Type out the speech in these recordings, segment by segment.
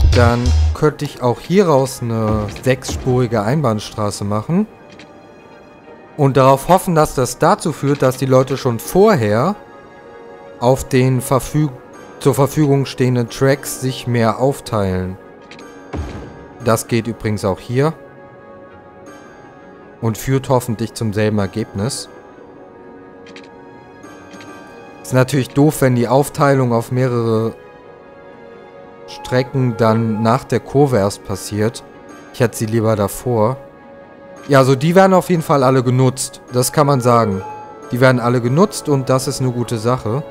Dann könnte ich auch hieraus eine 6-spurige Einbahnstraße machen. Und darauf hoffen, dass das dazu führt, dass die Leute schon vorher auf den zur Verfügung stehenden Tracks sich mehr aufteilen. Das geht übrigens auch hier. Und führt hoffentlich zum selben Ergebnis. Ist natürlich doof, wenn die Aufteilung auf mehrere Strecken dann nach der Kurve erst passiert. Ich hätte sie lieber davor. Ja, also die werden auf jeden Fall alle genutzt. Das kann man sagen. Die werden alle genutzt und das ist eine gute Sache.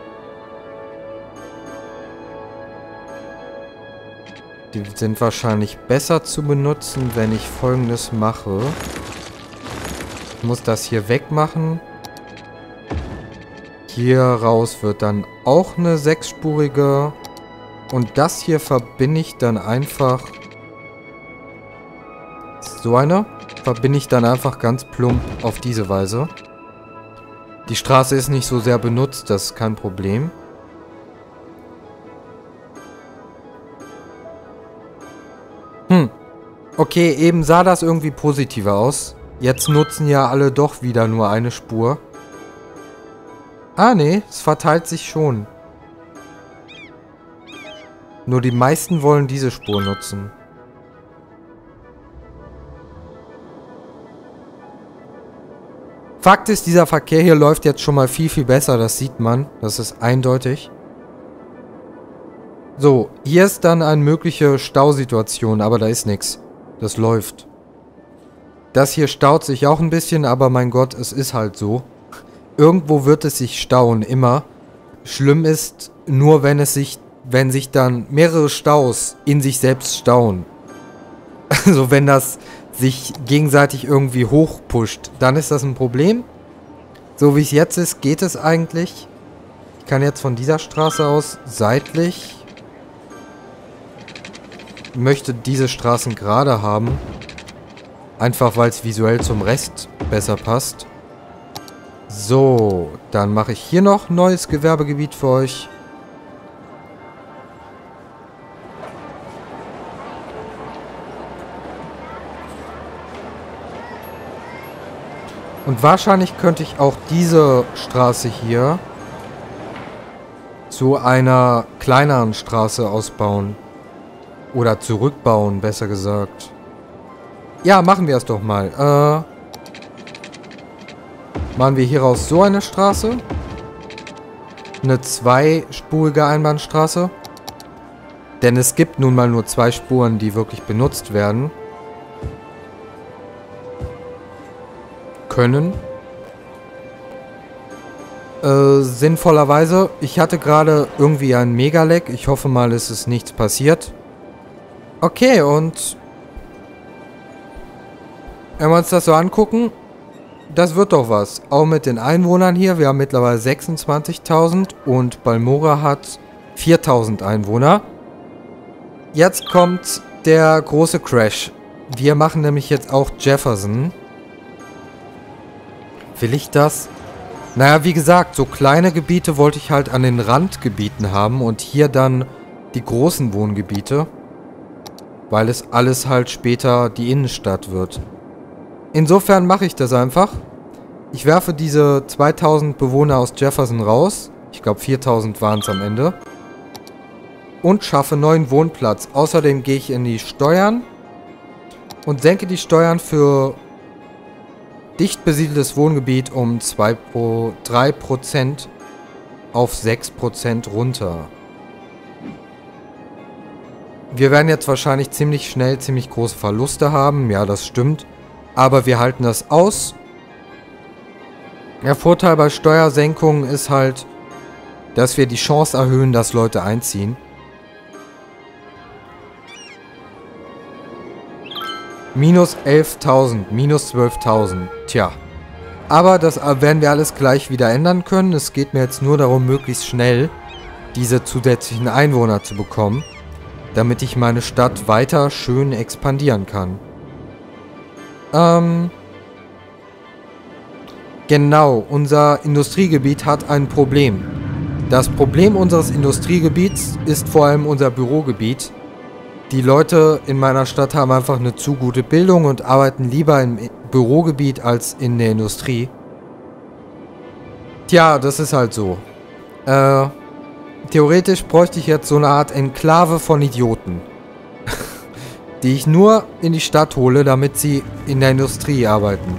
Die sind wahrscheinlich besser zu benutzen, wenn ich Folgendes mache. Ich muss das hier wegmachen. Hier raus wird dann auch eine 6-spurige. Und das hier verbinde ich dann einfach... So eine verbinde ich dann einfach ganz plump auf diese Weise. Die Straße ist nicht so sehr benutzt, das ist kein Problem. Okay, eben sah das irgendwie positiver aus. Jetzt nutzen ja alle doch wieder nur eine Spur. Ah, nee, es verteilt sich schon. Nur die meisten wollen diese Spur nutzen. Fakt ist, dieser Verkehr hier läuft jetzt schon mal viel, viel besser. Das sieht man. Das ist eindeutig. So, hier ist dann eine mögliche Stausituation, aber da ist nichts. Das läuft. Das hier staut sich auch ein bisschen, aber mein Gott, es ist halt so. Irgendwo wird es sich stauen, immer. Schlimm ist nur, wenn sich dann mehrere Staus in sich selbst stauen. Also wenn das sich gegenseitig irgendwie hochpusht, dann ist das ein Problem. So wie es jetzt ist, geht es eigentlich. Ich kann jetzt von dieser Straße aus seitlich... Ich möchte diese Straßen gerade haben. Einfach weil es visuell zum Rest besser passt. So, dann mache ich hier noch ein neues Gewerbegebiet für euch. Und wahrscheinlich könnte ich auch diese Straße hier zu einer kleineren Straße ausbauen. Oder zurückbauen, besser gesagt. Ja, machen wir es doch mal. Machen wir hieraus so eine Straße. Eine 2-spurige Einbahnstraße. Denn es gibt nun mal nur 2 Spuren, die wirklich benutzt werden. Können. Sinnvollerweise. Ich hatte gerade irgendwie einen Mega-Lag. Ich hoffe mal, es ist nichts passiert. Okay, und wenn wir uns das so angucken, das wird doch was. Auch mit den Einwohnern hier. Wir haben mittlerweile 26.000 und Balmora hat 4.000 Einwohner. Jetzt kommt der große Crash. Wir machen nämlich jetzt auch Jefferson. Will ich das? Naja, wie gesagt, so kleine Gebiete wollte ich halt an den Randgebieten haben und hier dann die großen Wohngebiete. Weil es alles halt später die Innenstadt wird. Insofern mache ich das einfach. Ich werfe diese 2000 Bewohner aus Jefferson raus. Ich glaube 4000 waren es am Ende. Und schaffe neuen Wohnplatz. Außerdem gehe ich in die Steuern. Und senke die Steuern für dicht besiedeltes Wohngebiet um 3% auf 6% runter. Wir werden jetzt wahrscheinlich ziemlich schnell ziemlich große Verluste haben. Ja, das stimmt. Aber wir halten das aus. Der Vorteil bei Steuersenkungen ist halt, dass wir die Chance erhöhen, dass Leute einziehen. Minus 11.000, minus 12.000. Tja. Aber das werden wir alles gleich wieder ändern können. Es geht mir jetzt nur darum, möglichst schnell diese zusätzlichen Einwohner zu bekommen, damit ich meine Stadt weiter schön expandieren kann. Genau, unser Industriegebiet hat ein Problem. Das Problem unseres Industriegebiets ist vor allem unser Bürogebiet. die Leute in meiner Stadt haben einfach eine zu gute Bildung und arbeiten lieber im Bürogebiet als in der Industrie. Tja, das ist halt so. Theoretisch bräuchte ich jetzt so eine Art Enklave von Idioten. Die ich nur in die Stadt hole, damit sie in der Industrie arbeiten.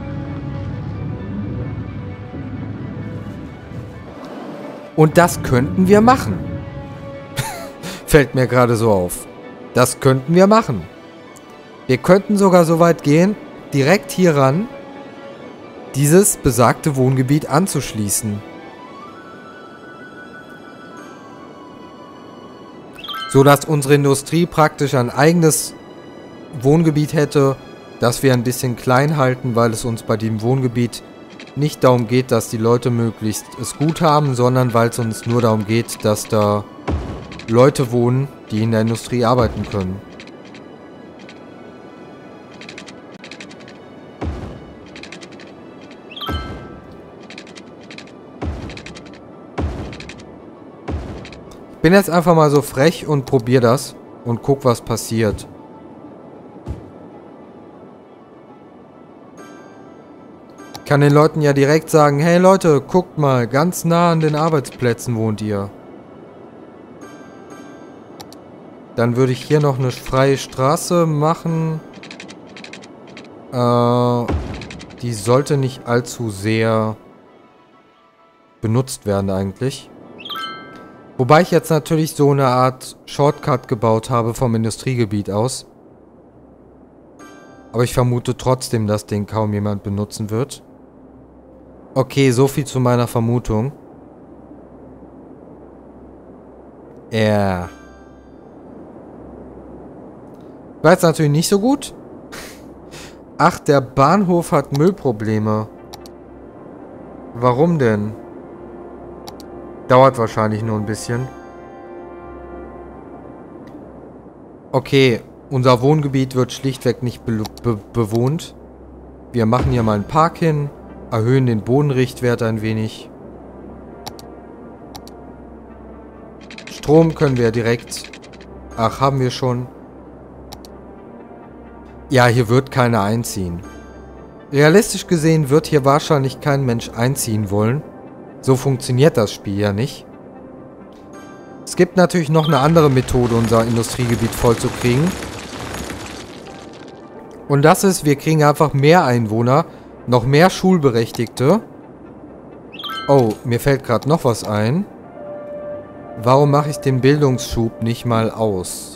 Und das könnten wir machen. Fällt mir gerade so auf. Das könnten wir machen. Wir könnten sogar so weit gehen, direkt hier ran, dieses besagte Wohngebiet anzuschließen. So dass unsere Industrie praktisch ein eigenes Wohngebiet hätte, das wir ein bisschen klein halten, weil es uns bei dem Wohngebiet nicht darum geht, dass die Leute möglichst es gut haben, sondern weil es uns nur darum geht, dass da Leute wohnen, die in der Industrie arbeiten können. Ich bin jetzt einfach mal so frech und probiere das und guck, was passiert. Ich kann den Leuten ja direkt sagen, hey Leute, guckt mal, ganz nah an den Arbeitsplätzen wohnt ihr. Dann würde ich hier noch eine freie Straße machen. Die sollte nicht allzu sehr benutzt werden eigentlich. Wobei ich jetzt natürlich so eine Art Shortcut gebaut habe vom Industriegebiet aus. Aber ich vermute trotzdem, dass den kaum jemand benutzen wird. Okay, so viel zu meiner Vermutung. War jetzt natürlich nicht so gut. Ach, der Bahnhof hat Müllprobleme. Warum denn? Dauert wahrscheinlich nur ein bisschen. Okay, unser Wohngebiet wird schlichtweg nicht bewohnt. Wir machen hier mal einen Park hin, erhöhen den Bodenrichtwert ein wenig. Strom können wir direkt... Ach, haben wir schon. Ja, hier wird keiner einziehen. Realistisch gesehen wird hier wahrscheinlich kein Mensch einziehen wollen. So funktioniert das Spiel ja nicht. Es gibt natürlich noch eine andere Methode, unser Industriegebiet voll zu kriegen. Und das ist, wir kriegen einfach mehr Einwohner, noch mehr Schulberechtigte. Oh, mir fällt gerade noch was ein. Warum mache ich den Bildungsschub nicht mal aus?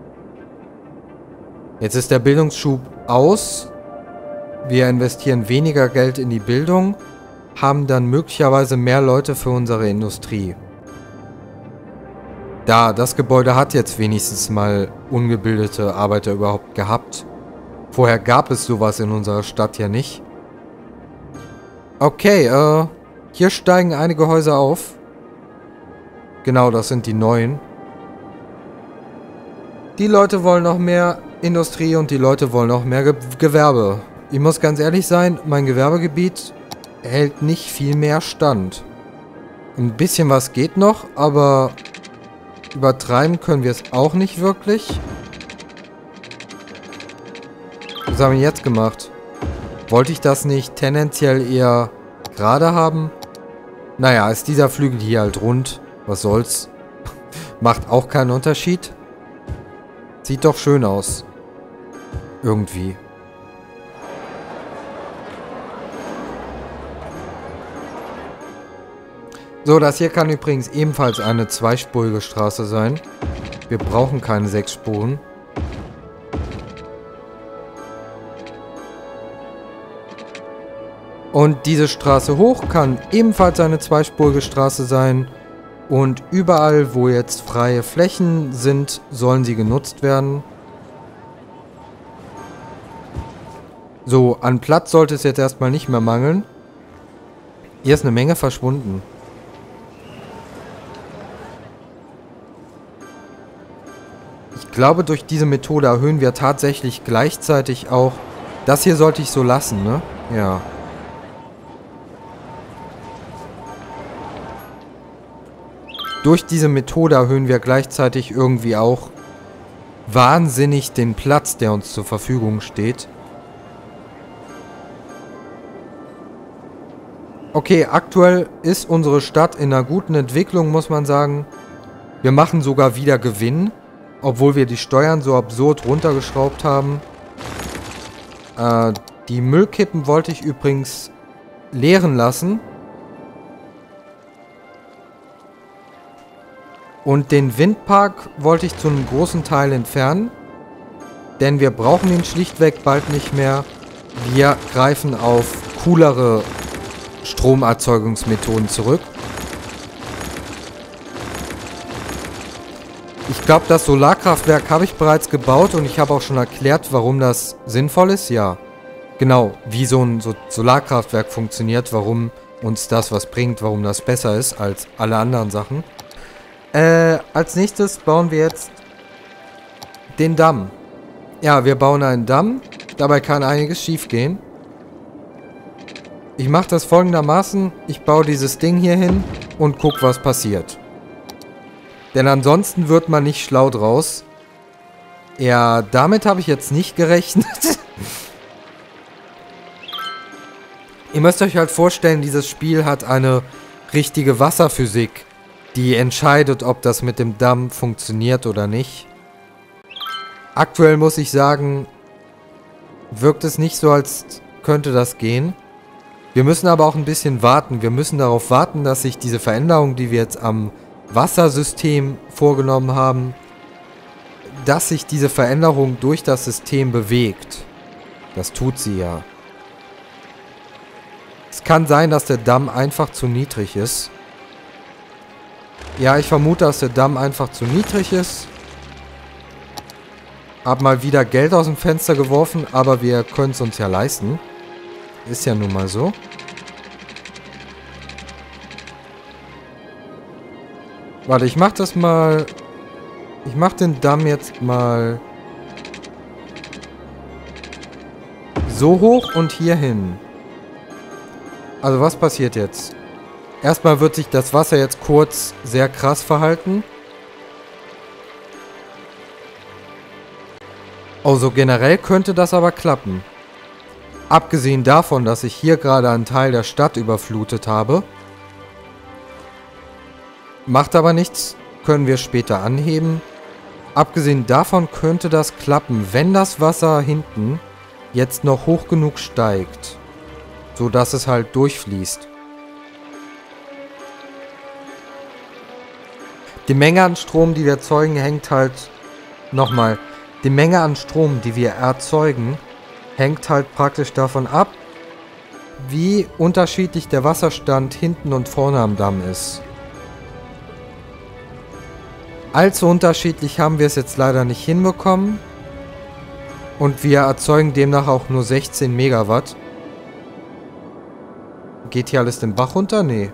Jetzt ist der Bildungsschub aus. Wir investieren weniger Geld in die Bildung, haben dann möglicherweise mehr Leute für unsere Industrie. Das Gebäude hat jetzt wenigstens mal ungebildete Arbeiter überhaupt gehabt. Vorher gab es sowas in unserer Stadt ja nicht. Okay, hier steigen einige Häuser auf. Genau, das sind die neuen. Die Leute wollen noch mehr Industrie und die Leute wollen noch mehr Gewerbe. Ich muss ganz ehrlich sein, mein Gewerbegebiet hält nicht viel mehr stand. Ein bisschen was geht noch, aber übertreiben können wir es auch nicht wirklich. Was haben wir jetzt gemacht? Wollte ich das nicht tendenziell eher gerade haben? Naja, ist dieser Flügel hier halt rund. Was soll's? Macht auch keinen Unterschied. Sieht doch schön aus. Irgendwie. So, das hier kann übrigens ebenfalls eine zweispurige Straße sein. Wir brauchen keine 6 Spuren. Und diese Straße hoch kann ebenfalls eine zweispurige Straße sein. Und überall, wo jetzt freie Flächen sind, sollen sie genutzt werden. So, an Platz sollte es jetzt erstmal nicht mehr mangeln. Hier ist eine Menge verschwunden. Ich glaube, durch diese Methode erhöhen wir tatsächlich gleichzeitig auch... Das hier sollte ich so lassen, ne? Ja. Durch diese Methode erhöhen wir gleichzeitig irgendwie auch wahnsinnig den Platz, der uns zur Verfügung steht. Okay, aktuell ist unsere Stadt in einer guten Entwicklung, muss man sagen. Wir machen sogar wieder Gewinn, obwohl wir die Steuern so absurd runtergeschraubt haben. Die Müllkippen wollte ich übrigens leeren lassen. Und den Windpark wollte ich zu einem großen Teil entfernen. Denn wir brauchen ihn schlichtweg bald nicht mehr. Wir greifen auf coolere Stromerzeugungsmethoden zurück. Ich glaube, das Solarkraftwerk habe ich bereits gebaut und ich habe auch schon erklärt, warum das sinnvoll ist. Ja, genau, wie so ein Solarkraftwerk funktioniert, warum uns das was bringt, warum das besser ist als alle anderen Sachen. Als nächstes bauen wir jetzt den Damm. Ja, wir bauen einen Damm. Dabei kann einiges schief gehen. Ich mache das folgendermaßen. Ich baue dieses Ding hier hin und gucke, was passiert. Denn ansonsten wird man nicht schlau draus. Ja, damit habe ich jetzt nicht gerechnet. Ihr müsst euch halt vorstellen, dieses Spiel hat eine richtige Wasserphysik, die entscheidet, ob das mit dem Damm funktioniert oder nicht. Aktuell muss ich sagen, wirkt es nicht so, als könnte das gehen. Wir müssen aber auch ein bisschen warten. Wir müssen darauf warten, dass sich diese Veränderung, die wir jetzt am Wassersystem vorgenommen haben, dass sich diese Veränderung durch das System bewegt. Das tut sie ja. Es kann sein, dass der Damm einfach zu niedrig ist. Ja, ich vermute, dass der Damm einfach zu niedrig ist. Hab mal wieder Geld aus dem Fenster geworfen, aber wir können es uns ja leisten. Ist ja nun mal so. Warte, ich mach das mal... Ich mach den Damm jetzt mal... so hoch und hier hin. Also was passiert jetzt? Erstmal wird sich das Wasser jetzt kurz sehr krass verhalten. Also generell könnte das aber klappen. Abgesehen davon, dass ich hier gerade einen Teil der Stadt überflutet habe. Macht aber nichts, können wir später anheben. Abgesehen davon könnte das klappen, wenn das Wasser hinten jetzt noch hoch genug steigt. So dass es halt durchfließt. Die Menge an Strom, die wir erzeugen, hängt halt... Nochmal. Die Menge an Strom, die wir erzeugen, hängt halt praktisch davon ab, wie unterschiedlich der Wasserstand hinten und vorne am Damm ist. Allzu unterschiedlich haben wir es jetzt leider nicht hinbekommen. Und wir erzeugen demnach auch nur 16 Megawatt. Geht hier alles den Bach runter? Nee.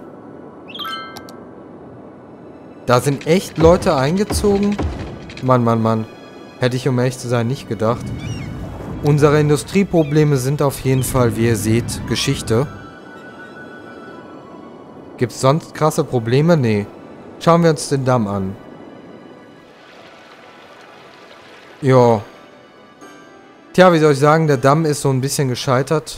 Da sind echt Leute eingezogen? Mann, Mann, Mann. Hätte ich, um ehrlich zu sein, nicht gedacht. Unsere Industrieprobleme sind auf jeden Fall, wie ihr seht, Geschichte. Gibt's sonst krasse Probleme? Nee. Schauen wir uns den Damm an. Ja. Tja, wie soll ich sagen, der Damm ist so ein bisschen gescheitert.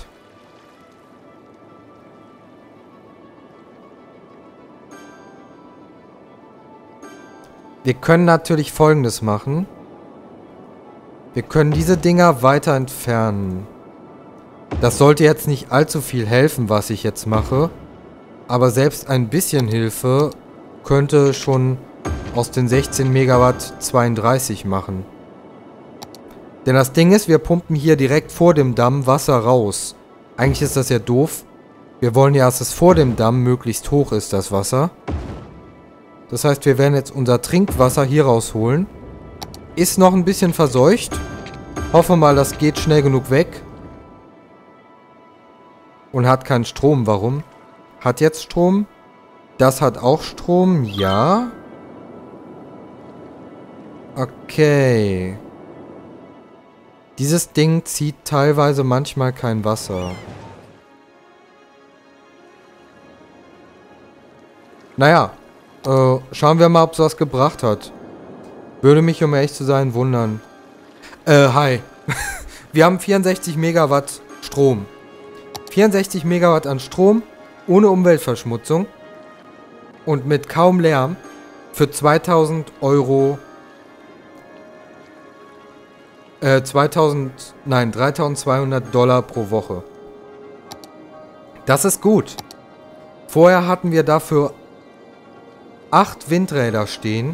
Wir können natürlich Folgendes machen. Wir können diese Dinger weiter entfernen. Das sollte jetzt nicht allzu viel helfen, was ich jetzt mache. Aber selbst ein bisschen Hilfe könnte schon aus den 16 Megawatt 32 machen. Denn das Ding ist, wir pumpen hier direkt vor dem Damm Wasser raus. Eigentlich ist das ja doof. Wir wollen ja, dass es vor dem Damm möglichst hoch ist, das Wasser. Das heißt, wir werden jetzt unser Trinkwasser hier rausholen. Ist noch ein bisschen verseucht. Hoffe mal, das geht schnell genug weg. Und hat keinen Strom. Warum? Hat jetzt Strom. Das hat auch Strom. Ja. Okay. Dieses Ding zieht teilweise manchmal kein Wasser. Naja. Schauen wir mal, ob es was gebracht hat. Würde mich, um ehrlich zu sein, wundern. Hi. Wir haben 64 Megawatt Strom. 64 Megawatt an Strom, ohne Umweltverschmutzung und mit kaum Lärm für 2000 Euro... 3200 Dollar pro Woche. Das ist gut. Vorher hatten wir dafür 8 Windräder stehen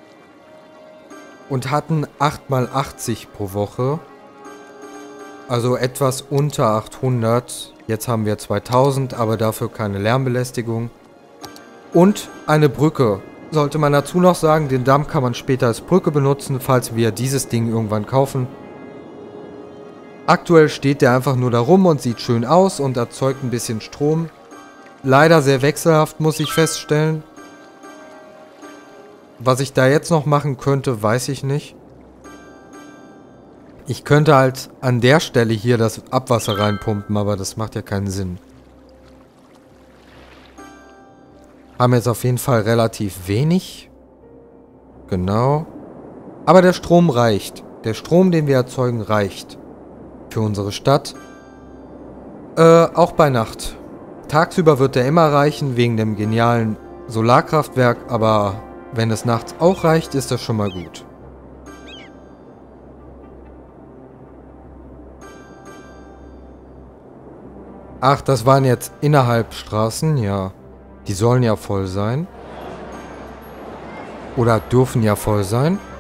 und hatten 8 mal 80 pro Woche. Also etwas unter 800. Jetzt haben wir 2000, aber dafür keine Lärmbelästigung. Und eine Brücke. Sollte man dazu noch sagen, den Damm kann man später als Brücke benutzen, falls wir dieses Ding irgendwann kaufen. Aktuell steht der einfach nur da rum und sieht schön aus und erzeugt ein bisschen Strom. Leider sehr wechselhaft, muss ich feststellen. Was ich da jetzt noch machen könnte, weiß ich nicht. Ich könnte halt an der Stelle hier das Abwasser reinpumpen, aber das macht ja keinen Sinn. Haben jetzt auf jeden Fall relativ wenig. Genau. Aber der Strom reicht. Der Strom, den wir erzeugen, reicht. Für unsere Stadt. Auch bei Nacht. Tagsüber wird er immer reichen, wegen dem genialen Solarkraftwerk, aber wenn es nachts auch reicht, ist das schon mal gut. Ach, das waren jetzt innerhalb Straßen, ja. Die sollen ja voll sein. Oder dürfen ja voll sein.